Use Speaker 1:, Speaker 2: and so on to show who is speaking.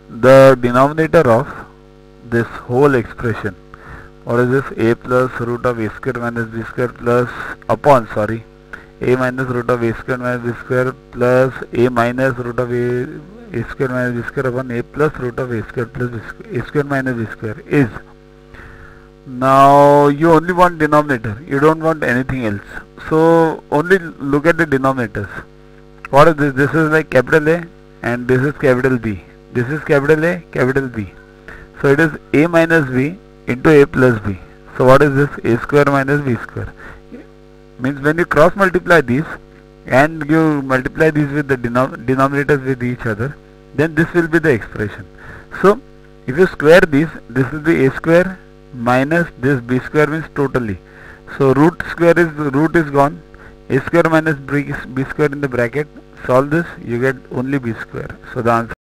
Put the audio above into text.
Speaker 1: the denominator of this whole expression, what is this, a plus root of a square minus b square plus upon a minus root of a square minus b square plus a minus root of a square minus b square upon a plus root of a square plus a square minus b square is. Now you only want denominator, you don't want anything else, so only look at the denominators. What is this? This is like capital A and this is capital B. This is capital A, capital B. So it is a minus b into a plus b. So what is this? A square minus b square. Means when you cross multiply these and you multiply these with the denominators with each other, then this will be the expression. So if you square these, this will be a square minus this b square means totally. So root is gone. A square minus b square in the bracket. Solve this, you get only b square. So the answer